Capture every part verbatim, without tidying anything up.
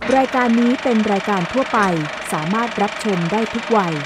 รายการนี้เป็นรายการทั่วไปสามารถรับชมได้ทุกวัย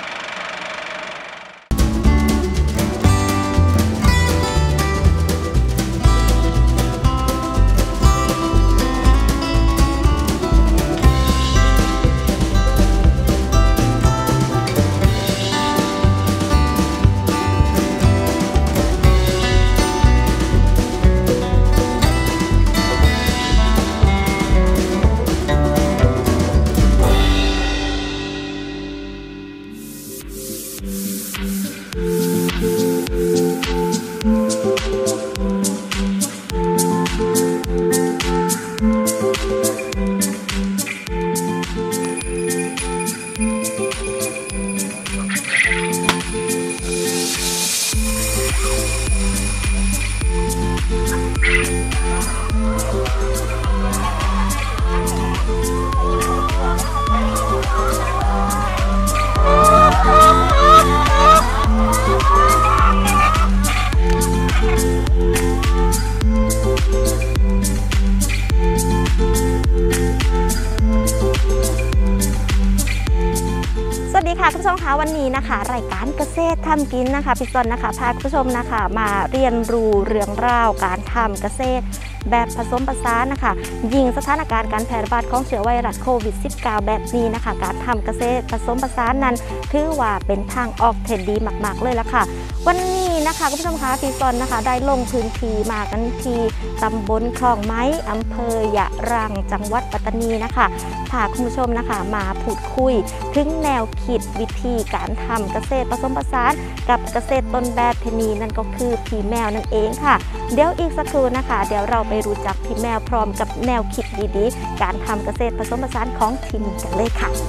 คุณผู้ชมคะวันนี้นะคะรายการเกษตรทำกินนะคะพี่ซอนนะคะพาคุณผู้ชมนะคะมาเรียนรู้เรื่องราวการทำเกษตรแบบผสมผสานนะคะยิ่งสถานการณ์การแพร่ระบาดของเชื้อไวรัสโควิด สิบเก้า แบบนี้นะคะการทำเกษตรผสมผสานนั้นถือว่าเป็นทางออกที่ดีมากๆเลยละค่ะวันนี้นะคะคุณผู้ชมคะพี่ซอนนะคะได้ลงพื้นที่มากันที่ตำบลคลองไม้อำเภอยะรังจังหวัดปัตตานีนะคะพาคุณผู้ชมนะคะมาพูดคุยถึงแนวคิดวิธีการทำเกษตรผสมผสานกับเกษตรต้นแบบที่นี่นั่นก็คือพี่แมวนั่นเองค่ะเดี๋ยวอีกสักครู่นะคะเดี๋ยวเราไปรู้จักพี่แมวพร้อมกับแนวคิดดีๆการทำเกษตรผสมผสานของที่นี่กันเลยค่ะ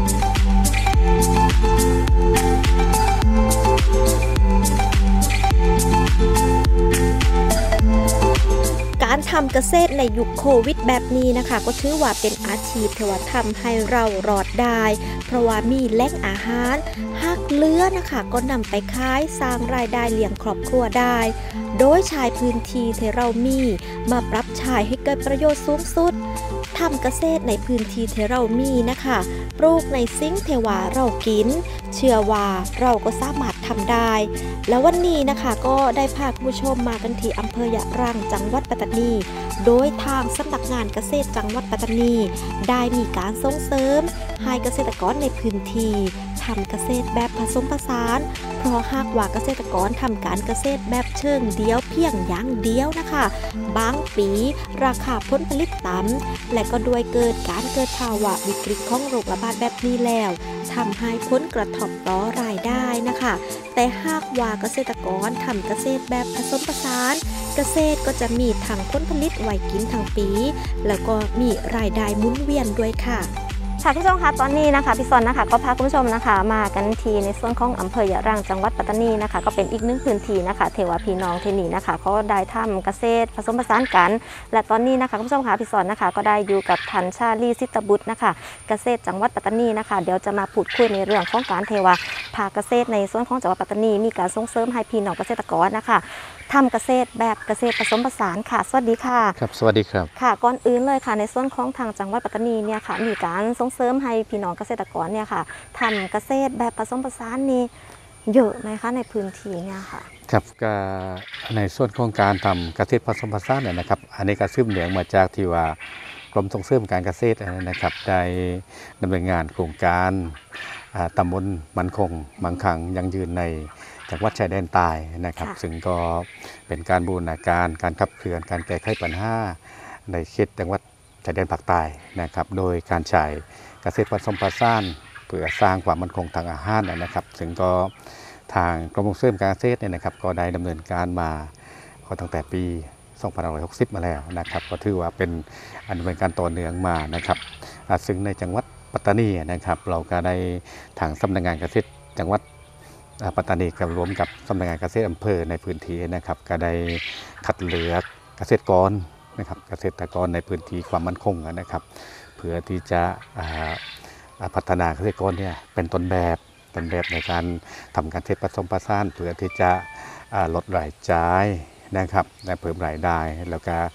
การทำเกษตรในยุคโควิดแบบนี้นะคะก็ถือว่าเป็นอาชีพที่ว่าทำให้เรารอดได้เพราะว่ามีแหล่งอาหารหากเหลือนะคะก็นำไปขายสร้างรายได้เลี้ยงครอบครัวได้โดยใช้พื้นที่ที่เรามีมาปรับใช้ให้เกิดประโยชน์สูงสุดทำเกษตรในพื้นที่ที่เรามีนะคะปลูกในสิ่งที่ว่าเรากินเชื่อว่าเราก็สามารถทำได้แล้ววันนี้นะคะก็ได้พาคุณผู้ชมมากันที่อำเภอยะรังจังหวัดปัตตานีโดยทางสำนักงานเกษตรจังหวัดปัตตานีได้มีการส่งเสริมให้เกษตรกรในพื้นที่ทำเกษตรแบบผสมผสานเพราะหากว่าเกษตรกรทำการเกษตรแบบเชิงเดียวเพียงอย่างเดียวนะคะบางปีราคาผลผลิตต่ำและก็ด้วยเกิดการเกิดภาวะวิกฤตของโรคระบาดแบบนี้แล้วทำให้ผลกระทบต่อรายได้นะคะแต่หากว่าเกษตรกรทำเกษตรแบบผสมผสานเกษตรก็จะมีทั้งผลผลิตไว้กินทั้งปีแล้วก็มีรายได้หมุนเวียนด้วยค่ะค่ะคุณผู้ชมคะตอนนี้นะคะพี่ซอนนะคะก็พาคุณผู้ชมนะคะมากันทีในส่วนของอำเภอยะรังจังหวัดปัตตานีนะคะก็เป็นอีกหนึ่งพื้นที่นะคะเทวาพี่น้องที่นี่นะคะเขาได้ทำเกษตรผสมผสานกันและตอนนี้นะคะคุณผู้ชมคะพี่ซอนนะคะก็ได้อยู่กับทันชาลีสิตบุตรนะคะเกษตรจังหวัดปัตตานีนะคะเดี๋ยวจะมาพูดคุยในเรื่องของการเทวาภาคเกษตรในส่วนของจังหวัดปัตตานีมีการส่งเสริมให้พี่น้องเกษตรกรนะคะทำเกษตรแบบเกษตรผสมผสานค่ะสวัสดีค่ะครับสวัสดีครับค่ะก่อนอื่นเลยค่ะในส่วนของทางจังหวัดปัตตานีเนี่ยค่ะมีการส่งเสริมให้พี่น้องเกษตรกรเนี่ยค่ะทำเกษตรแบบผสมผสานนี่เยอะไหมคะในพื้นที่เนี่ยค่ะครับก็ในส่วนของการทำเกษตรผสมผสานเนี่ยนะครับอันนี้ก็สืบเนื่องมาจากที่ว่ากรมส่งเสริมการเกษตรนะครับได้ดำเนินงานโครงการตำบลมั่นคงมั่งคั่งยั่งยืนในจังหวัดชายแดนใต้นะครับซึ่งก็เป็นการบูรณาการการขับเคลื่อนการแก้ไขปัญหาในเขตจังหวัดชายแดนภาคใต้นะครับโดยการใช้เกษตรผสมผสานเพื่อสร้างความมั่นคงทางอาหารนะครับซึ่งก็ทางกรมส่งเสริมการเกษตรเนี่ยนะครับก็ได้ดำเนินการมาก็ตั้งแต่ปีสองพันห้าร้อยหกสิบมาแล้วนะครับก็ถือว่าเป็นอันดำเนินการต่อเนื่องมานะครับซึ่งในจังหวัดปัตตานีนะครับเราก็ได้ทางสำนักงานเกษตรจังหวัดปัตตานีกับรวมกับสำนักงานเกษตรอำเภอในพื้นที่นะครับก็ได้คัดเลือกเกษตรกรนะครับเกษตรกรในพื้นที่ความมั่นคงนะครับเพื่อที่จะพัฒนาเกษตรกรเนี่ยเป็นต้นแบบต้นแบบในการทำการเกษตรผสมผสานเพื่อที่จะลดรายจ่ายนะครับและเพิ่มรายได้แล้วก็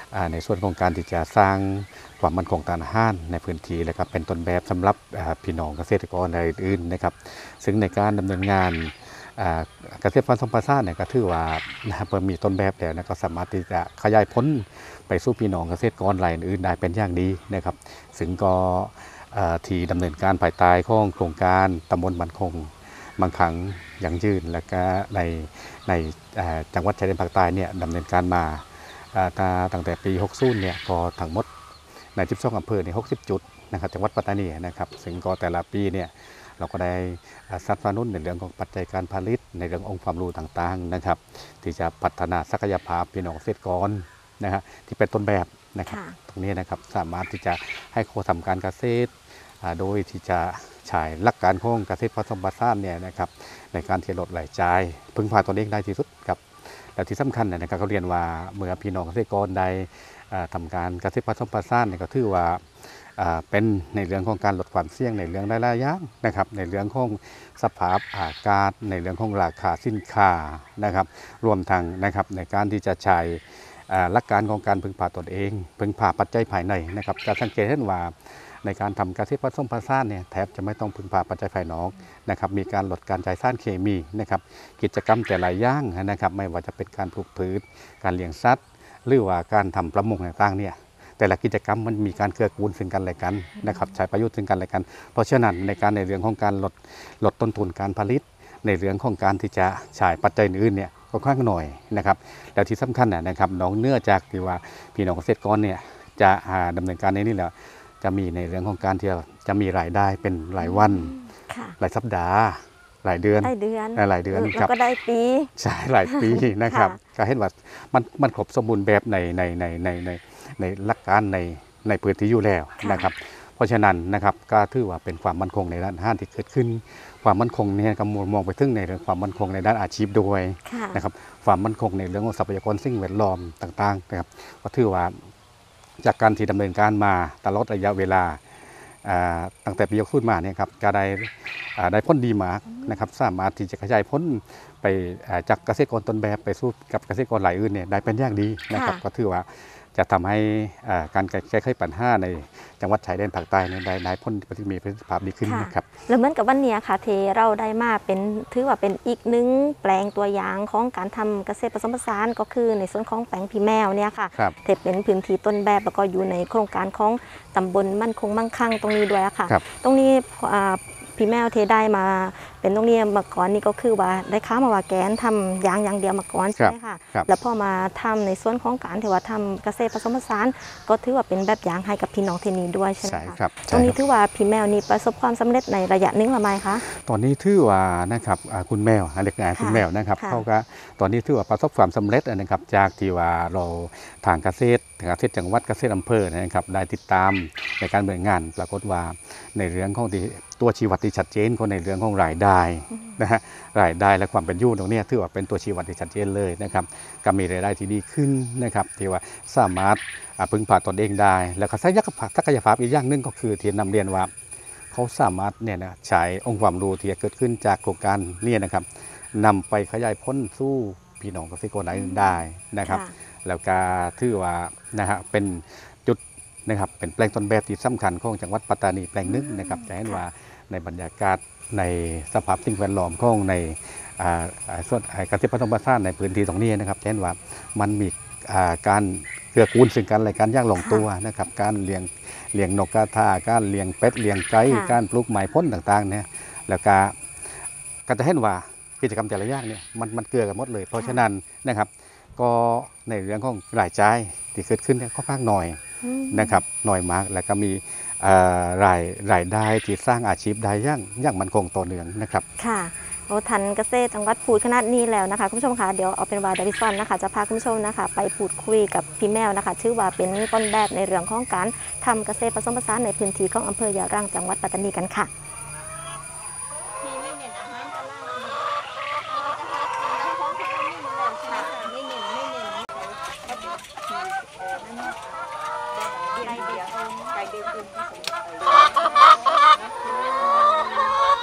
ในส่วนของการที่จะสร้างความมั่นคงทางอาหารในพื้นที่และก็เป็นต้นแบบสำหรับพี่น้องเกษตรกรรายอื่นๆนะครับซึ่งในการดำเนินงานเกษตรผสมผสานเนี่ยก็ถือว่าเมื่อมีต้นแบบแล้วก็สามารถที่จะขยายผลไปสู่พี่น้องเกษตรกรรายอื่นได้เป็นอย่างดีนะครับซึ่งก็ที่ดำเนินการภายใต้ของโครงการตำบลมั่นคงมั่งคั่งยั่งยืนและก็ในในจังหวัดชายแดนภาคใต้เนี่ยดำเนินการมาตั้งแต่ปีหกสิบเนี่ยก็ทั้งหมดในสิบสองอำเภอในหกสิบจุดนะครับจังหวัดปัตตานีนะครับซึ่งก็แต่ละปีเนี่ยเราก็ได้สนับสนุนในเรื่องของปัจจัยการผลิตในเรื่ององค์ความรู้ต่างๆนะครับที่จะพัฒนาศักยภาพพี่น้องเกษตรกรนะฮะที่เป็นต้นแบบนะครับตรงนี้นะครับสามารถที่จะให้เขาทำการเกษตรโดยที่จะใช้หลักการของเกษตรผสมผสานเนี่ยนะครับในการที่ลดรายจ่ายพึ่งพาตนเองได้ที่สุดครับและที่สำคัญนะครับเขาเรียนว่าเมื่อพี่น้องเกษตรกรใดทำการเกษตรผสมผสานเนี่ยก็ถือว่าเป็นในเรื่องของการลดความเสี่ยงในเรื่องหลายๆอย่างนะครับในเรื่องของสภาพอากาศในเรื่องของราคาสินค้านะครับรวมทั้งนะครับในการที่จะใช้หลักการของการพึ่งพาตนเองพึ่งพาปัจจัยภายในนะครับจะสังเกตเห็นว่าในการทำเกษตรผสมผสานเนี่ยแทบจะไม่ต้องพึ่งพาปัจจัยภายนอกนะครับมีการลดการใช้สารเคมีนะครับกิจกรรมแต่ละอย่างนะครับไม่ว่าจะเป็นการปลูกพืชการเลี้ยงสัตว์หรือว่าการทำประมงต่างๆเนี่ยแต่ละกิจกรรมมันมีการเกื้อกูลซึ่งกันและกันนะครับใช้ประโยชน์ซึ่งกันและกันเพราะฉะนั้นในการในเรื่องของการลดลดต้นทุนการผลิตในเรื่องของการที่จะใช้ปัจจัยอื่นเนี่ยก็ค่อนข้างหน่อยนะครับแล้วที่สำคัญนะครับน้องเนื่องจากที่ว่าพี่น้องเกษตรกรเนี่ยจะดำเนินการในนี้แล้วจะมีในเรื่องของการที่จะมีรายได้เป็นรายวันรายสัปดาห์รายเดือนรายเดือนรายเดือนครับก็ได้ปีใช่หลายปีนะครับก็เห็นว่ามันมันครบสมบูรณ์แบบในในในในในในหลักการในในพื้นที่อยู่แล้วนะครับเพราะฉะนั้นนะครับก็ถือว่าเป็นความมั่นคงในด้านอาหารที่เกิดขึ้นความมั่นคงเนี่ยก็มองไปถึงในเรื่องความมั่นคงในด้านอาชีพด้วยนะครับความมั่นคงในเรื่องของทรัพยากรสิ่งแวดล้อมต่างๆนะครับก็ถือว่าจากการที่ดำเนินการมาตลอดระยะเวลาตั้งแต่ปียกขึ้นมาเนี่ยครับก็ได้ได้พ้นดีมากนะครับสามารถที่จะขยายพ้นไปจากเกษตรกรต้นแบบไปสู่กับเกษตรกรรายอื่นเนี่ยได้เป็นอย่างดีนะครับก็ถือว่าจะทำให้การแก้ไขปัญหาในจังหวัดชายแดนภาคใต้ได้ได้พ้นมีประสิทธิภาพดีขึ้นนะครับแล้วเหมือนกับวันนี้ค่ะเทเราได้มาเป็นถือว่าเป็นอีกหนึ่งแปลงตัวอย่างของการทำเกษตรผสมผสานก็คือในส่วนของแปลงพี่แมวเนี่ยค่ะเทเป็นพื้นที่ต้นแบบแล้วก็อยู่ในโครงการของตำบลมั่นคงมั่งคั่งตรงนี้ด้วยค่ะตรงนี้พี่แมวเทได้มาเป็นตรงนี้มาก่อนนี่ก็คือว่าได้ค้ามาว่าแกนทำยางอย่างเดียวมาก่อนใช่ไหมคะแล้วพอมาทำในส่วนของการที่ว่าทำเกษตรผสมผสานก็ถือว่าเป็นแบบอย่างให้กับพี่น้องที่นี่ด้วยใช่ไหมคะตรงนี้ถือว่าพี่แมวนี่ประสบความสำเร็จในระยะนึงหรือไม่คะตอนนี้ถือว่านะครับคุณแมวเด็กงานคุณแมวนะครับเขาก็ตอนนี้ถือว่าประสบความสำเร็จนะครับจากที่ว่าเราทางเกษตรทางเกษตรจังหวัดเกษตรอำเภอนะครับได้ติดตามในการดำเนินงานปรากฏว่าในเรื่องของตัวชี้วัดที่ชัดเจนก็ในเรื่องของรายได้นะฮะรายได้และความเป็นอยู่ตรงนี้ถือว่าเป็นตัวชี้วัดที่ชัดเจนเลยนะครับก็มีรายได้ที่ดีขึ้นนะครับที่ว่าสามารถพึ่งพาตนเองได้แล้วก็ศักยภาพอีกอย่างหนึ่งก็คือที่นำเรียนว่าเขาสามารถเนี่ยนะใช้องค์ความรู้ที่เกิดขึ้นจากโครงการนี้นะครับนำไปขยายพ้นสู่พี่น้องเกษตรกรได้นะครับแล้วก็ถือว่านะฮะเป็นจุดนะครับเป็นแปลงต้นแบบที่สำคัญของจังหวัดปัตตานีแปลงนึงนะครับจะเห็นว่าในบรรยากาศในสภาพสิ่งแวดล้อมของในส่วนเกษตรผสมผสานในพื้นที่ตรงนี้นะครับจะเห็นว่ามันมีการเกื้อกูลซึ่งกันและกันอย่างลงตัวนะครับการเลี้ยงเลี้ยงนกกระทาการเลี้ยงเป็ดเลี้ยงไก่การปลูกไม้พ้นต่างๆเนี่ยแล้วก็ก็จะเห็นว่ากิจกรรมแต่ละอย่างเนี่ยมันมันเกื้อกันหมดเลยเพราะฉะนั้นนะครับก็ในเรื่องของรายจ่ายที่เกิดขึ้นเนี่ยค่อนข้างหน่อยนะครับหน่อยมากแล้วก็มีรายรายได้ที่สร้างอาชีพได้ย่างย่างมันคงต่อเนื่องนะครับค่ะโอ้ทันเกษตรจังหวัดพูดขนาดนี้แล้วนะคะคุณผู้ชมคะเดี๋ยวเอาเป็นว่าเดวิสันนะคะจะพาคุณผู้ชมนะคะไปพูดคุยกับพี่แมวนะคะชื่อว่าเป็นต้นแบบในเรื่องของการทำเกษตรผสมผสานในพื้นที่ของอำเภอยะรังจังหวัดปัตตานีกันค่ะ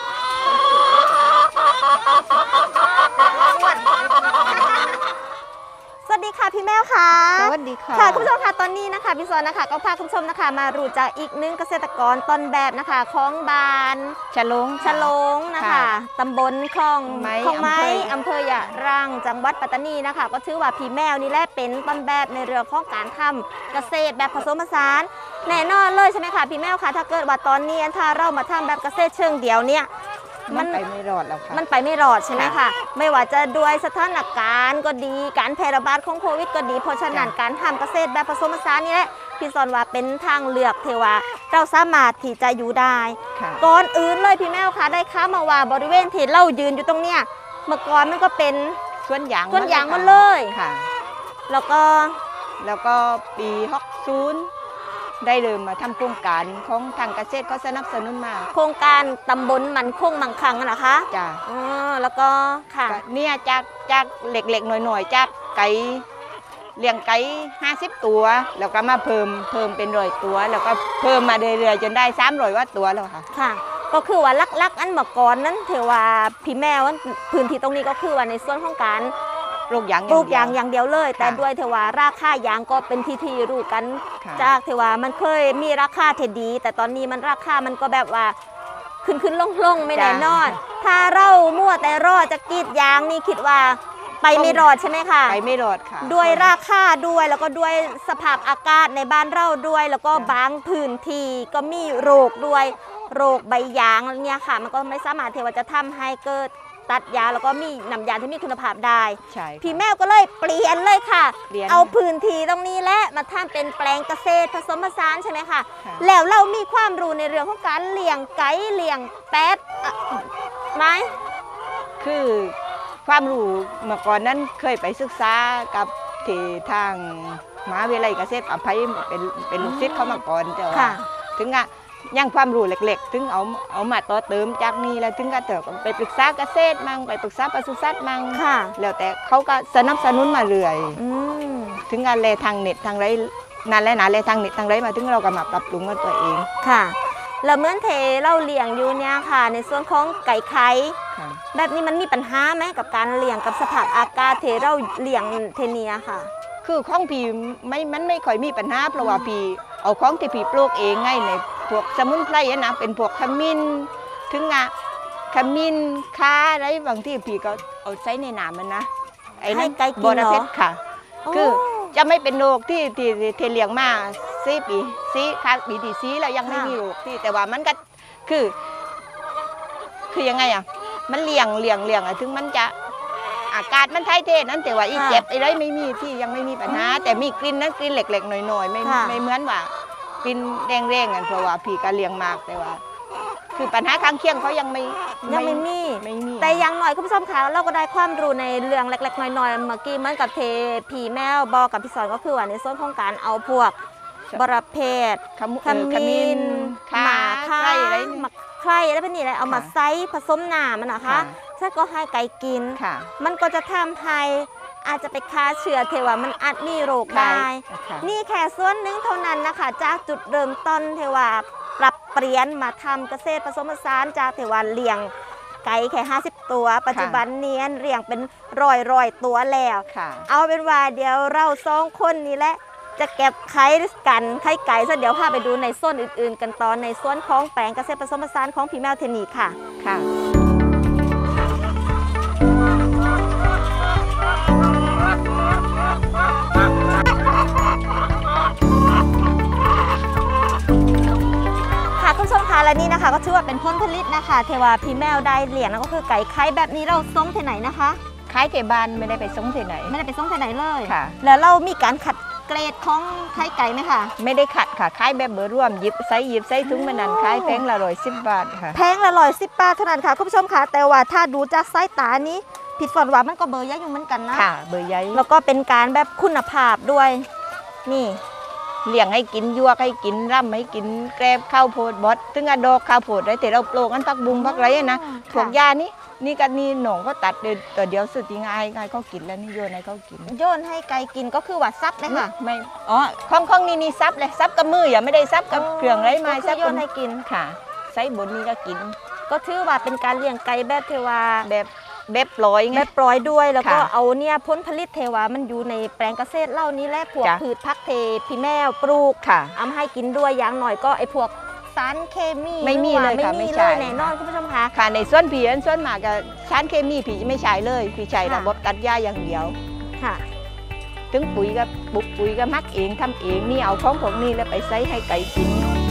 สวัสดีดีค่ะพี่แมวค่ะสวัสดีค่ะค่ะคุณผู้ชมค่ะตอนนี้นะคะพี่ซอนนะคะก็พาคุณผู้ชมนะคะมารู้จักอีกหนึ่งเกษตรกรต้นแบบนะคะของบ้านฉลองฉลงนะคะค่ะตำบลคลองไม้คลองไม้อำเภออำเภอยะรังจังหวัดปัตตานีนะคะ ก็ถือว่าพี่แมวนี่แหละเป็นต้นแบบในเรื่องของการทำเกษตรแบบผสมผสานแน่นอนเลยใช่ไหมคะพี่แมวคะถ้าเกิดว่าตอนนี้ถ้าเรามาทำแบบเกษตรเชิงเดียวเนี่ยมัมัน นไปไม่รอดแล้วค่ะมันไปไม่รอดใช่ไหมคะค่ะไม่ว่าจะด้วยสถานการณ์ก็ดีการแพร่ระบาดของโควิดก็ดีเพราะฉะนั้นค่ะการทำเกษตรแบบผสมผสานนี่แหละพี่สอนว่าเป็นทางเลือกเทว่าเราสามารถที่จะอยู่ได้ค่ะก่อนอื่นเลยพี่แมวคะได้ค้ามาว่าบริเวณที่เรายืนอยู่ตรงเนี้ยเมื่อก่อนมันก็เป็นสวนยางสวนยางค่ะหมดเลยค่ะแล้วก็แล้วก็ปีหกศูนย์ได้เริ่มมาทำโครงการของทางเกษตรเขาสนับสนุนมาโครงการตำบลมันคงมั่งคั่งอะนะคะจ้ะอ๋อแล้วก็ค่ะก็เนี่ยจากจากเล็กๆหน่อยๆจากไก่เลี้ยงไก่ห้าสิบตัว แล้วก็มาเพิ่มเพิ่มเป็นร้อยตัว แล้วก็เพิ่มมาเรื่อยๆจนได้สามร้อยว่าตัวแล้วค่ะค่ะ ก็คือว่าลักๆอันเมื่อก่อนนั้นเทว่าพี่แมวอันพื้นที่ตรงนี้ก็คือว่าในส่วนของการปลูกยางปลูกยางเดีวอย่างเดียวเลย แต่ค่ะด้วยเทว่าราคายางก็เป็นที่ที่รู้กันค่ะจากเทว่ามันเคยมีราคาเทดี แต่ตอนนี้มันราคามันก็แบบว่าขึ้นขึ้นลงลงไม่แน่นอน ถ้าเรามั่วแต่รอจะกรีดยางนี่คิดว่าไปไม่รอดใช่ไหมคะไปไม่รอดค่ะด้วยราคาด้วยแล้วก็ด้วยสภาพอากาศในบ้านเราด้วย แล้วก็ค่ะบางพื้นที่ก็มีโรคด้วยโรคใบยางเนี่ยค่ะ มันก็ไม่สามารถเทว่าจะทำให้เกิดตัดยาแล้วก็มีน้ำยางที่มีคุณภาพได้ใช่ค่ะพี่แมวก็เลยเปลี่ยนเลยค่ะเปลี่ยนเอาพื้นที่ตรงนี้และมาทำเป็นแปลงเกษตรผสมผสานใช่ไหมคะค่ะแล้วเรามีความรู้ในเรื่องของการเลี้ยงไก่เลี้ยงแป๊ดอะไหมคือความรู้เมื่อก่อนนั้นเคยไปศึกษากับที่ทางมหาวิทยาลัยเกษตรอภัยเป็นเป็นลูกศิษย์เขามาก่อนแต่ว่าค่ะถึงอะยังความรู้เล็กๆ ถึงเอาเอามาต่อเติมจากนี้แล้วถึงก็เถอะไปปรึกษาเกษตรมั่งไปปรึกษาปศุสัตว์มั่งค่ะแล้วแต่เขาก็สนับสนุนมาเรื่อยอืมถึงงานแลทางเน็ตทางไรนั่นแหละนะแลทางเน็ตทางไรมาถึงเราก็มาปรับปรุงมันตัวเองค่ะ แล้วเหมือนเทเราเลี้ยงอยู่เนี่ยค่ะ ในส่วนของไก่ไข่ค่ะแบบนี้มันมีปัญหาไหมกับการเลี้ยงกับสภาพอากาศเทเราเลี้ยงเทเนียค่ะคือของพี่ไม่มันไม่ค่อยมีปัญหาเพราะว่าพี่เอาของที่พี่ปลูกเองไงในพวกสมุนไพรอะนะเป็นพวกขมิ้นถึงอะขมิ้นข่าอะไรบางที่พี่ก็เอาใส่ในน้ำมันนะไอ้นั่นให้ไก่กินบอระเพ็ดเหรอค่ะโอ้คือจะไม่เป็นโรคที่ที่ที่ที่เลี้ยงมาซีปีซีค่ะปีที่ซีแล้วยังไม่มีโรคที่แต่ว่ามันก็คือ คือยังไงอ่ะมันเลี้ยงเลี้ยงเลี้ยงอะถึงมันจะอากาศมันไทยเทนั้นแต่ว่าอีเจ็บไอ้ไรไม่มีที่ยังไม่มีปัญหาแต่มีกลิ่นนั้นกลิ่นเล็กๆหน่อยๆไม่ค่ะไม่เหมือนว่ากลิ่นแดงๆกันเพราะว่าพี่ก็เลี้ยงมากแต่ว่า คือปัญหาข้างเคียงเขายังไม่ยังไม่มีไม่มีแต่อยังหน่อยคุณผู้ชมคะเราก็ได้ความรู้ในเรื่องเล็กๆน้อยๆเมื่อกี้เหมือนกับเทผีแมวบอกกับพี่สอนก็คือว่าในส่วนของการเอาพวกบรเพศขมุขเอ่อขมิ้มิ้นนหข่ามาค่าไข่อะไรนี่หมักไข่แล้วเป็นนี่แหละเอามาค่ะไซส์ผสมน้ำมันนะคะค่ะใช่ก็ให้ไก่กินค่ะมันก็จะทำให้อาจจะไปฆ่าเชื้อเทว่ามันอาจมีโรคได้ได้ค่ะนี่แค่ส่วนหนึ่งเท่านั้นนะคะ จากจุดเริ่มต้นเทว่าปรับเปลี่ยนมาทำเกษตรผสมผสานจากเทว่าเลี้ยงไก่แค่ห้าสิบตัว ปัจจุบันเนี้ยเลี้ยงเป็นร้อยร้อยๆตัวแล้วค่ะเอาเป็นว่าเดี๋ยวเราสองคนนี้แหละจะเก็บไข่กันไข่ไก่ซะเดี๋ยวพาไปดูในส่วนอื่นๆ กันตอนในส่วนของแปลงเกษตรผสมผสานของพี่แมวเทนีค่ะค่ะค่ะคุณผู้ชมคะและนี่นะคะ ก็ถือว่าเป็นผลผลิตนะคะ เทว่าพี่แมวได้เลี้ยงแล้วก็คือไก่ไข่แบบนี้เราส่งที่ไหนนะคะขายที่บ้านไม่ได้ไปส่งที่ไหนไม่ได้ไปส่งที่ไหนเลยค่ะแล้วเรามีการขัดเกรดของไข่ไก่ไหมคะไม่ได้ขัดค่ะขายแบบเบอร์ร่วมหยิบไซส์หยิบไซส์ถุงมันนั่นขายแพงละร้อยสิบบาทค่ะแพงละร้อยสิบบาทเท่านั้นค่ะคุณผู้ชมค่ะแต่ว่าถ้าดูจากสายตานี้ผิดฝันว่ามันก็เบอร์เยอะอยู่เหมือนกันนะค่ะ เบอร์ใหญ่แล้วก็เป็นการแบบคุณภาพด้วย นี่เลี้ยงให้กินยวกให้กินร่ำให้กินแกรบข้าวโพดบดถึงอะดอกข้าวโพดได้แต่เราปลูกกันพักบุงพักไรอะนะค่ะพวกยานี่นี่กันนี่หนองก็ตัดเดี๋ยวตัวเดียวสุดที่ง่ายง่ายเขากินแล้วนี่โยนให้เขากินโยนให้ไก่กินก็คือว่าซับเลยค่ะไม่อ๋อของของนี่นี่ซับเลยซับกับมืออย่าไม่ได้ซับกับเครื่องไรไม้ก็ซัคืบอโยกับนให้กินค่ะไซส์บนนี้ก็กินก็ถือว่าเป็นการเลี้ยงไก่แบบเทว่าแบบแบบปล่อยไงแบบปล่อยด้วยแล้วก็ค่ะเอาเนี่ยผลผลิตเทวามันอยู่ในแปลงเกษตรเล่านี้แหละพวกจ้ะพืชผักเทพี่แมวปลูกค่ะเอามาให้กินด้วยอย่างหน่อยก็ไอ้พวกสารเคมีไม่มีหรือว่าเลยค่ะไม่มีไม่เลใช่ยแน่นอนคุณผู้ชมคะค่ะในส่วนผีอันส่วนมากกับสารเคมีผีไม่ใช้เลยผีใช้ค่ะระบบตัดหญ้าอย่างเดียวค่ะถึงปุ๋ยก็บุกปุ๋ยก็มักเองทำเองนี่เอาของพวกนี้แล้วไปใส่ให้ไก่กิน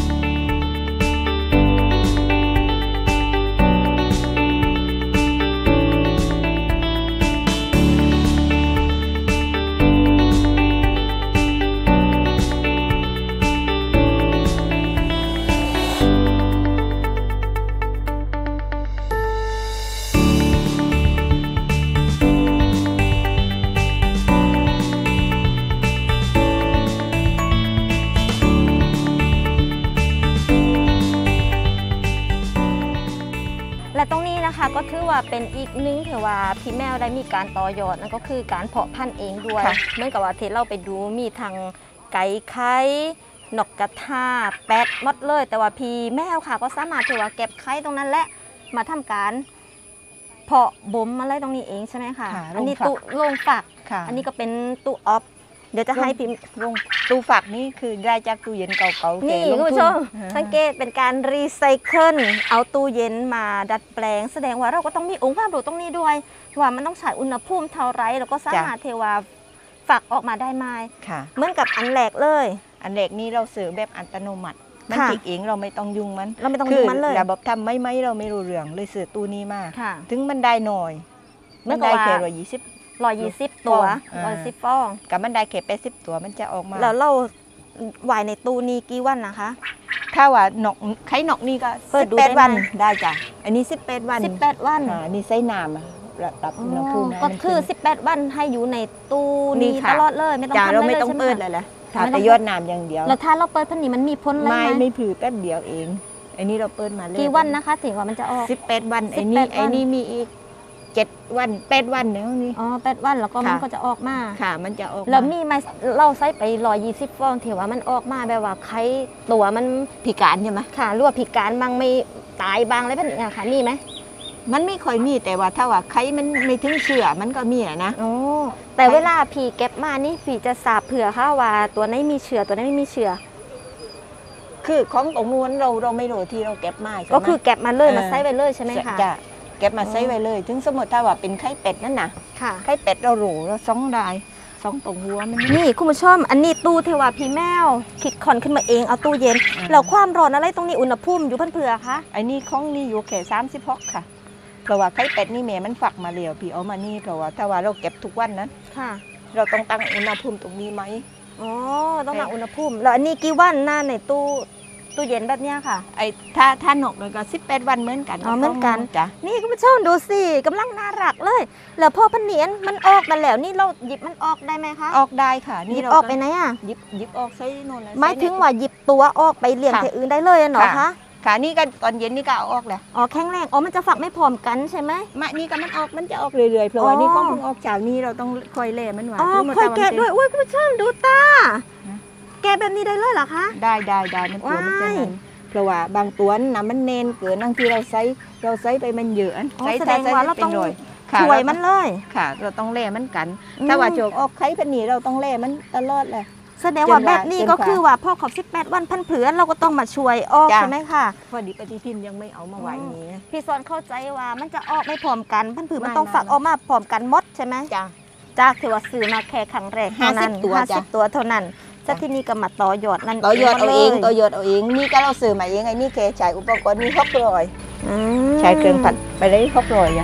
และตรงนี้นะคะก็ถือว่าเป็นอีกหนึงเถอะว่าพี่แมวได้มีการต่อยอดนั่นก็คือการเพาะพันธุ์เองด้วยค่ะเหมือนกับว่าเทเราไปดูมีทางไก่ไข่นกกระทาแปดหมดเลย แต่ว่าพี่แมวค่ะก็สามารถเถอะว่าเก็บไข่ตรงนั้นและมาทำการเพาะบ่มอะไรตรงนี้เองใช่ไหมคะค่ะอันนี้โรงฝักตู้โรงฝักค่ะอันนี้ก็เป็นตู้ออฟเดี๋ยวจะให้พี่ลงตู้ฝักนี่คือได้จากตู้เย็นเก่าๆนี่แกลคุณงทุผู้ชมอ่าสังเกตเป็นการรีไซเคิลเอาตู้เย็นมาดัดแปลง แสดงว่าเราก็ต้องมีองค์ความรู้ตรงนี้ด้วย ว่ามันต้องใช้อุณหภูมิเท่าไรแล้วก็สามารถเทวาฝักออกมาได้ไหมค่ะเหมือนกับอันแรกเลยอันเด็กนี่เราเสิร์ฟแบบอัตโนมัติมันค่ะติดเองเราไม่ต้องยุ่งมันเราไม่ต้องคืยุ่งมันเลยระบบทำไม่ไม่เราไม่รู้เรื่องเลยเสิร์ฟตู้นี้มาค่ะถึงมันได้หน่อยเมื่มัอน กับได้ว่าแค่ร้อยยี่สิบร้อยยี่สิบตัวฟองอ่าร้อยสิบฟองกับมันได้แค่แปดสิบตัวมันจะออกมาแล้วเราไหวในตู้นี้กี่วันนะคะถ้าว่าหนอกไข่หนอกนี่ก็เปิดสิบดูแปดได้ไหมวันได้จ้ะอันนี้สิบแปดวันสิบแปดวันอ่านี่ไส้น้ำอะระดับอุณหภูมินะก็คือมันสิบแปดวันให้อยู่ในตู้นี่นี้ค่ะตลอดเลยไม่ต้องจ้ะทำเราอะไรไม่เลยต้องใช่ไหมเปิดคะเลยแหละค่ะค่ะไม่ต้แต่องยอดน้ำอย่างเดียวแล้วถ้าเราเปิดพันนี้มันมีพ้นอะไรไม่ไหมไม่ผือแป๊บเดียวเอง อันนี้เราเปิดมาเลยกี่วันนะคะถึงว่ามันจะออกสิบแปดวันสิไอ้บแปนี่ดวันไอ้นี่มีอีกเจ็ดวันแปดวันเนี่ยนี่อ๋อแปดวันแล้วก็มันค่ะก็จะออกมาค่ะมันจะออกแล้วมีไหมเราใส่ไปร้อยยี่สิบฟองถือว่ามันออกมาแบบว่าไข่ตัวมันพิการใช่ไหมค่ะรั่วพิการบางไม่ตายบางอะไรแบบนี้ค่ะมีไหมมันไม่ค่อยมีแต่ว่าถ้าว่าไข่มันไม่ถึงเชื่อมันก็มีอะนะโอ้แต่เวลาผีเก็บมานี่ผีจะสาบเผื่อค่ะว่าตัวไหนมีเชื้อตัวไหนไม่มีเชื้อคือของตรงนู้นเราเราไม่รู้ที่เราเก็บมาใช่ไหมก็คือเก็บมาเลยเออมาใส่ไปเลยใช่ไหมคะจะเก็บมาใส่ไว้เลย ถึงสมมติถ้าว่าเป็นไข่เป็ดนั่นนะค่ะไข่เป็ดเราโหลเราสองได้สองตรงหัวมันนี่นี่คุณผู้ชมอันนี้ตู้เทวาพีแมวคิดคอนขึ้นมาเองเอาตู้เย็นอืมแล้วความร้อนอะไรตรงนี้อุณหภูมิอยู่เพื่อนเผื่อคะไอ้นี่ของนี่อยู่แค่สามสิบหกค่ะเพราะว่าไข่เป็ดนี่แม่มันฝักมาเรียวพี่เอามานี่เพราะว่าถ้าว่าเราเก็บทุกวันนั้นค่ะเราต้องตั้งอุณหภูมิตรงนี้ไหมอ๋อต้องมาอุณหภูมิแล้วอันนี้กี่วันหน้าในตู้ตู้เย็นแบบเนี้ยค่ะไอ้ถ้าถ้าหนกเลยก็สิบแปดวันเหมือนกันอ๋อเหมือนกันจ้ะนี่คุณผู้ชมดูสิกำลังน่ารักเลย แล้วพอพันเนียนมันออกมาแล้วนี่เราหยิบมันออกได้ไหมคะออกได้ค่ะหยิบเราออกไปไหนอ่ะหยิบหยิบออกใส่โน่นเลยหมายถึงว่าหยิบตัวออกไปเลี้ยงค่ะที่อื่นได้เลยอะเนาะค่ะคะค่ะนี่ก็ตอนเย็นนี่ก็เอาออกแหละอ๋อแข็งแรงอ๋อมันจะฝักไม่พร้อมกันใช่ไหมมานี่ก็มันออกมันจะออกเรื่อยๆเพราะว่าอ๋อนี่เขาเพิ่งออกจากนี่เราต้องคอยเล่มันหวานอ๋อถึงมันค่อยจะแกะด้วยอุ้ยคุณผู้ชมดูตาฮะแกะแบบนี้ได้เลยเหรอคะได้ได้ได้มันตัวมันจะว้ายนั่นเพราะว่าบางตัวน่ะมันเนนเกินบางทีเราใส่เราใส่ไปมันเยอะอ๋อใส่แสดงใส่ว่าเราต้องป็นร้ยค่ะช่วยมันเลยค่ะ เราต้องเล่มันกันอืมถ้าว่าโจกออกไข่พันนีเราต้องเล่มันตลอดเลยแสดงว่าจนกว่าแบบนี้จนกก็ว่าคือว่าพ่อขอบสิบแปดวันพันเผือนเราก็ต้องมาช่วยออกจ้ะใช่ไหมคะพอดีปฏิทินยังไม่เอามาไว้นี้พี่สอนเข้าใจว่ามันจะออกไม่พร้อมกันพันผืนมันไม่ต้องไม่ฝักไม่ออกมาพร้อมกันหมดใช่ไหมจ้ะจากที่ว่าซื้อมาแค่ครั้งแรกเท่านั้นห้าสิบตัวห้าจ้ะสิบตัวเท่านั้นซะที่นี่ก็มาต่อยอดนั่นต่อยอดเอาเองหมลยต่อยอดเอาเองนี่ก็เราซื้อมาเองไอ้นี่แกใช้อุปกรณ์นี่หกร้อยอืมใช้เครื่องผัดไปเลยหกร้อยอะ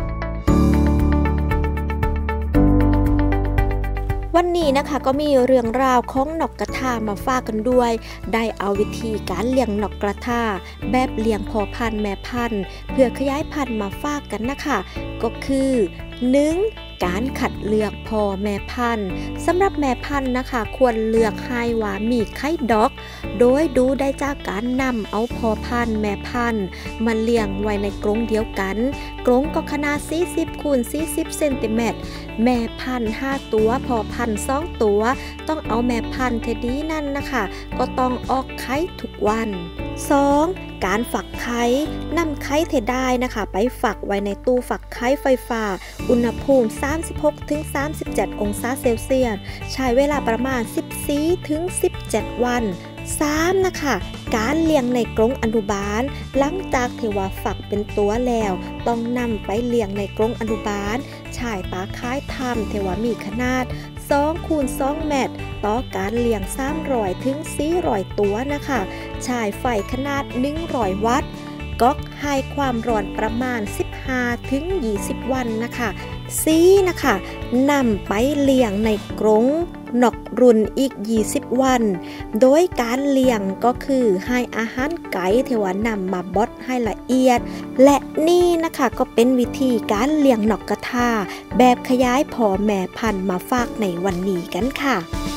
วันนี้นะคะก็มีเรื่องราวของนกกระทามาฝากกันด้วย ได้เอาวิธีการเลี้ยงนกกระทาแบบเลี้ยงพ่อพันธุ์แม่พันธุ์เพื่อขยายพันธุ์มาฝากกันนะคะก็คือ หนึ่ง การคัดเลือกพ่อแม่พันธุ์สำหรับแม่พันธุ์นะคะ ควรเลือกให้ว่ามีไข่ดอก โดยดูได้จากการนำเอาพ่อพันธุ์แม่พันธุ์มาเลี้ยงไว้ในกรงเดียวกันกรงก็ขนาดสี่สิบคูณสี่สิบเซนติเมตรแม่พันธุ์ห้าตัวพ่อพันธุ์สองตัวต้องเอาแม่พันธุ์เทดีนั่นนะคะก็ต้องออกไข่ทุกวันสองการฝักไข่นำไข่เทได้นะคะไปฝักไว้ในตู้ฝักไข่ไฟฟ้าอุณหภูมิ สามสิบหกถึงสามสิบเจ็ด องศาเซลเซียสใช้เวลาประมาณ สิบสี่ถึงสิบเจ็ด วันสามนะคะการเลี้ยงในกรงอนุบาลหลังจากที่ว่าฝักเป็นตัวแล้วต้องนำไปเลี้ยงในกรงอนุบาลฉายตาค้ายทำที่ว่ามีขนาดสองคูณสองเมตรต่อการเลี้ยงสามร้อยถึงสี่ร้อยตัวนะคะฉายไฟขนาดหนึ่งร้อยวัตต์ก๊อกให้ความร้อนประมาณสิบห้าถึงยี่สิบวันนะคะสีนะคะนำไปเลี้ยงในกรงนอกรุ่นอีกยี่สิบวันโดยการเลี้ยงก็คือให้อาหารไก่ที่ว่านำมาบดให้ละเอียดและนี่นะคะก็เป็นวิธีการเลี้ยงนกกระทาแบบขยายพ่อแม่พันธุ์มาฝากในวันนี้กันค่ะ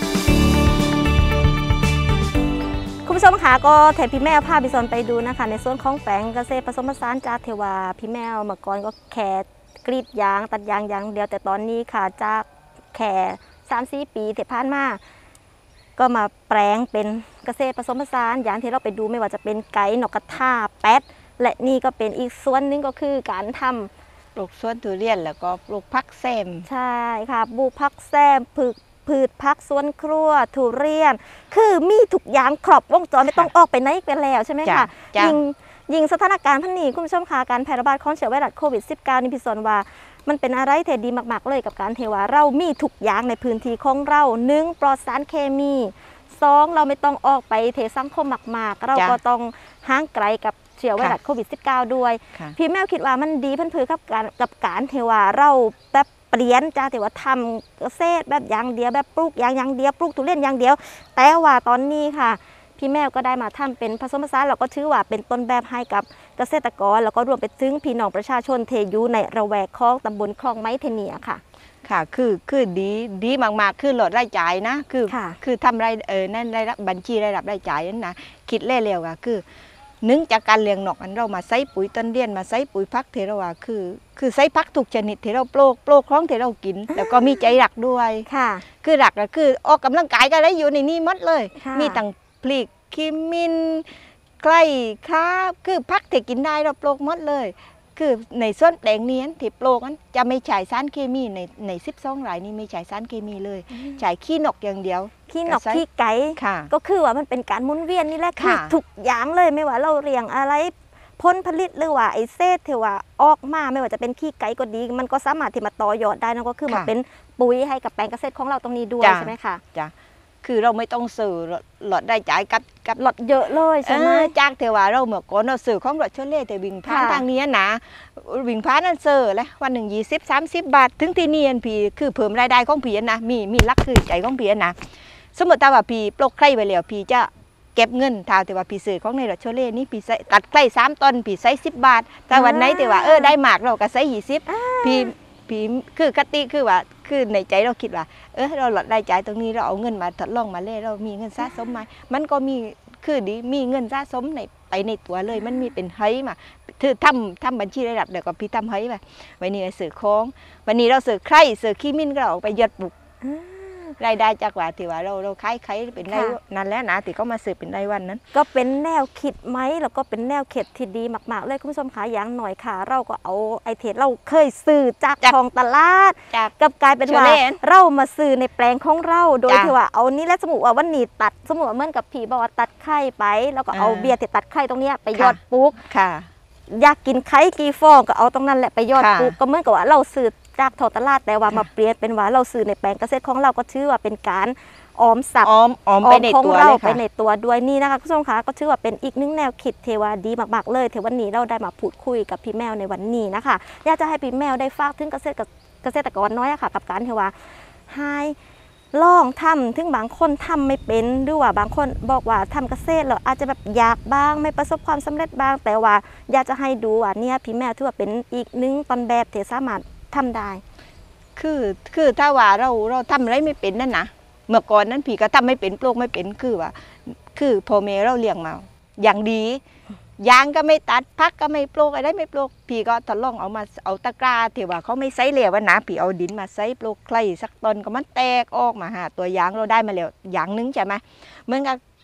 คุณผู้ชมคะก็แถมพี่แมวพาพี่ซอนไปดูนะคะในส่วนของแปลงเกษตรผสมผสานจากเทวาพี่แมวเมื่อก่อนก็แค่กรีดยางตัดยางอย่างเดียวแต่ตอนนี้ค่ะจากแค่สามสี่ปีที่ผ่านมาก็มาแปลงเป็นเกษตรผสมผสานอย่างที่เราไปดูไม่ว่าจะเป็นไก่นกกระทาแป๊ดและนี่ก็เป็นอีกส่วนหนึ่งก็คือการทำปลูกสวนทุเรียนแล้วก็ปลูกผักแซมใช่ค่ะปลูกผักแซมพืชพืชผักสวนครัวทุเรียนคือมีทุกอย่างครบวงจรไม่ต้องออกไปไหนกันแล้วใช่ไหมคะยิงยิงสถานการณ์พันนี้คุณผู้ชมคะการแพร่ระบาดของเชื้อไวรัสโควิด สิบเก้า นี่พี่สอนว่ามันเป็นอะไรที่ดีมากๆเลยกับการเทว่าเรามีทุกอย่างในพื้นที่ของเราหนึ่งปลอดสารเคมีสองเราไม่ต้องออกไปเทสังคมมากๆเราก็ต้องห่างไกลกับเชื้อไวรัสโควิด สิบเก้า ด้วยพี่แมวคิดว่ามันดีเพื่อกับการกับการเทว่าเราแบบเปลี่ยนจากที่ว่าทำเกษตรแบบอย่างเดียวแบบปลูกอย่างอย่างเดียวปลูกทุเรียนอย่างเดียวแต่ว่าตอนนี้ค่ะพี่แมวก็ได้มาทำเป็นผสมผสานเราก็ถือว่าเป็นต้นแบบให้กับเกษตรกรแล้วก็รวมไปถึงพี่น้องประชาชนเทยูในระแวกคลองตำบลคลองไม้เทเนียค่ะค่ะคือคือดีดีมากๆคือลดรายจ่ายนะคือคือทำรายเออนั่นรายรับบัญชีรายรับรายจ่ายนั่นนะคิดเร็วๆค่ะคือนึงจากการเลี้ยงนกอันเรามาใส่ปุ๋ยต้นเดียนมาใส่ปุ๋ยพักเทเราว่าคือคือใส่พักทุกชนิดที่เราโปรกโปรกคล้องที่เรากินแล้วก็มีใจรักด้วยค่ะคือรักก็คือออกกำลังกายก็ได้อยู่ในนี้หมดเลยมีตั้งพลิกคิมินใกล้ค้าคือพักที่กินได้เราโปรกหมดเลยคือในส่วนแปลงนี้ที่โปรกนั้นจะไม่ใช้สารเคมีในในสิบสองไร่นี้ไม่ใช้สารเคมีเลยใช้ขี้นกอย่างเดียวขี้นกขี้ไก่ก็คือว่ามันเป็นการหมุนเวียนนี่แหละคือทุกอย่างเลยไม่ว่าเราเลี้ยงอะไรผลผลิตหรือว่าไอเศษที่ว่าออกมาไม่ว่าจะเป็นขี้ไก่ก็ดีมันก็สามารถที่มาต่อยอดได้นั่นก็คือมาเป็นปุ๋ยให้กับแปลงเกษตรของเราตรงนี้ด้วยใช่ไหมคะจ้ะคือเราไม่ต้องซื้อหลอดได้จ่ายกับกับหลอดเยอะเลยใช่ไหมจากเทว่าเราเมื่อก่อนเราซื้อของหลอดเชลเล่แต่วิ่งผ่านทางนี้นะวิ่งผ่านนั่นซื้อเลยวันหนึ่งยี่สิบสามสิบบาทถึงที่นี่พีคือเพิ่มรายได้ของผีนะมีมีลักคือใจของผีนะสมมติถ้าว่าผีปลูกไข่ไปแล้วผีจะเก็บเงินถ้าแต่ว่าผีซื้อของในหลอดเชลเล่นี่ผีใส่ตัดไข่สามต้นผีใส่สิบบาทแต่วันไหนแต่ว่าเออได้หมากเราก็ใส่ยี่สิบผีผีคือกติคือว่าคือในใจเราคิดว่าเออเราหลดรายจ่ายตรงนี้เราเอาเงินมาทดลองมาเล่เรามีเงินสะสมไหมมันก็มีคือดีมีเงินสะสมในไปในตัวเลยมันมีเป็นเฮ้ยมาคือทำทำบัญชีระดับเดี๋ยวก็พี่ทำเฮ้ยไปวันนี้เราสื่อโค้งวันนี้เราสื่อใครสื่อขี้มิ้นก็เราไปยัดบุกรายได้จากว่าที่ว่าเราเราขายไข่เป็นรายนั่นแล้วนะที่เขามาสืบเป็นรายวันนั้นก็เป็นแนวคิดไหมแล้วก็เป็นแนวคิดที่ดีมากๆเลยคุณผู้ชมคะอย่างหน่อยค่ะเราก็เอาไอเทเราเคยซื้อจากทองตลาดกับกลายเป็นว่าเรามาซื้อในแปลงของเราโดยที่ว่าเอานี้แล้วสมมติว่าวันนี้ตัดสมมติว่าเหมือนกับผีบอกว่าตัดไข่ไปแล้วก็เอาเบียร์ที่ตัดไข่ตรงนี้ไปยอดปุ๊กอยากกินไข่กี่ฟองก็เอาตรงนั้นแหละไปยอดปุ๊กก็เหมือนกับว่าเราซื้อจากทอตลาดแต่ว่ามาเปลี่ยนเป็นว่าเราซื้อในแปลงเกษตรของเราก็ชื่อว่าเป็นการออมทรัพย์ออมออมไปในตัวเลยค่ะไปในตัวด้วยนี่นะคะคุณผู้ชมคะก็ชื่อว่าเป็นอีกหนึ่งแนวคิดเทวาดีมากๆเลยเทวันนี้เราได้มาพูดคุยกับพี่แมวในวันนี้นะคะอยากจะให้พี่แมวได้ฝากถึงเกษตรเกษตรกรน้อยค่ะกับการเทวาให้ลองทำถึงบางคนทำไม่เป็นหรือว่าบางคนบอกว่าทำเกษตรเราอาจจะแบบอยากบ้างไม่ประสบความสำเร็จบ้างแต่ว่าอยากจะให้ดูว่าเนี่ยพี่แมวถือว่าเป็นอีกหนึ่งต้นแบบที่สามารถทำได้คือคือถ้าว่าเราเราทำอะไรไม่เป็นนั่นนะเมื่อก่อนนั้นผีก็ทำไม่เป็นปลูกไม่เป็นคือว่าคือพ่อแม่เราเลี้ยงมาอย่างดียางก็ไม่ตัดพักก็ไม่ปลูกอะไรไม่ปลูกผีก็ทดลองเอามาเอาตะกร้าที่ว่าเขาไม่ใส่เหลวนะผีเอาดินมาใส่ปลูกใครสักต้นก็มันแตกออกมาหาตัวยางเราได้มาแล้วอย่างนึงใช่ไหมเหมือนกับ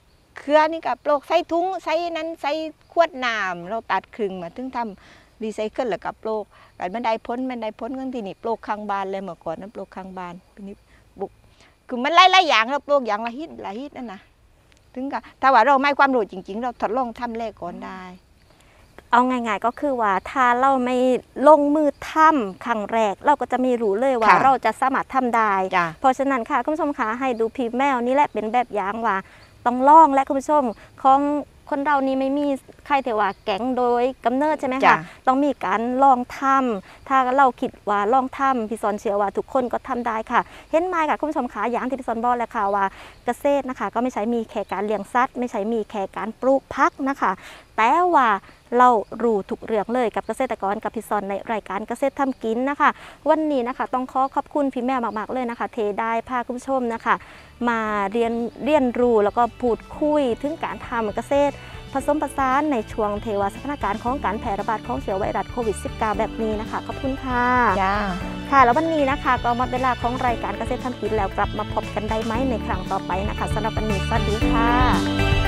เครือนี่ก็ปลูกใส่ถุงใส่นั้นใส่ขวดน้ำเราตัดครึ่งมาถึงทำรีไซเคิลแล้วก็ปลูกกันมันได้พ้นมันได้พ้นกันที่นี่ปลูกข้างบ้านเลยเมื่อก่อนนั้นปลูกข้างบ้านทีนี้บุกคือมันหลายๆอย่างเราปลูกอย่างละฮิตละฮิตนั่นนะถึงก็ถ้าว่าเราไม่ความรู้จริงๆเราทดลองทำเลขก่อนได้เอาง่ายๆก็คือว่าถ้าเราไม่ลงมือทำครั้งแรกเราก็จะไม่รู้เลยว่าเราจะสามารถทำได้เพราะฉะนั้นค่ะคุณผู้ชมคะให้ดูพี่แมวนี่แหละเป็นแบบอย่างว่าต้องลองและคุณผู้ชมของคนเรานี่ไม่มีใครแต่ว่าแก๊งโดยกำเนิดใช่ไหมคะต้องมีการลองทำถ้าเราคิดว่าลองทำพี่สอนเชื่อว่าทุกคนก็ทำได้ค่ะเห็นไหมค่ะคุณผู้ชมคะอย่างที่พี่สอนบอกแล้วค่ะว่าเกษตรนะคะก็ไม่ใช่มีแค่การเลี้ยงสัตว์ไม่ใช่มีแค่การปลูกผักนะคะแต่ว่าเรารู้ทุกเรื่องเลยกับเกษตรกรกับพี่สอนในรายการเกษตรทำกินนะคะวันนี้นะคะต้องขอขอบคุณพี่แม่มากๆเลยนะคะเทได้พาคุณผู้ชมนะคะมาเรียนเรียนรู้แล้วก็พูดคุยถึงการทำเกษตรผสมผสานในช่วงเทวาสถานการณ์ของการแพร่ระบาดของเชื้อไวรัสโควิด สิบเก้า แบบนี้นะคะขอบคุณค่ะจ้าค่ะแล้ววันนี้นะคะก็หมดเวลาของรายการเกษตรทำกินแล้วกลับมาพบกันได้ไหมในครั้งต่อไปนะคะสำหรับวันนี้สวัสดีค่ะ